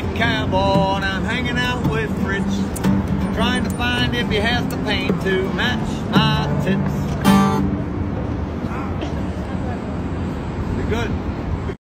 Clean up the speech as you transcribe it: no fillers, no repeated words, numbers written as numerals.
cowboy and I'm hanging out with Fritz, trying to find if he has the paint to match my tits.